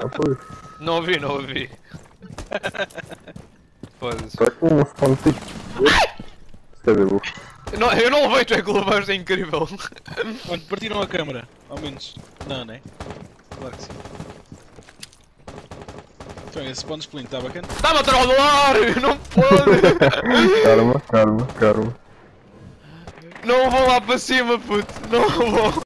Ah, pois. Não ouvi, não ouvi. Foda-se. Será que um spawn tick? Cadê o? Eu não levei, tu é que levaste, é incrível. Mano, partiram a câmara, ao menos. Não, né? Claro que sim. Então, esse spawn splint está bacana? Está-me a trollar! Não pode! Calma, calma, calma. Não vou lá para cima, puto! Não vou!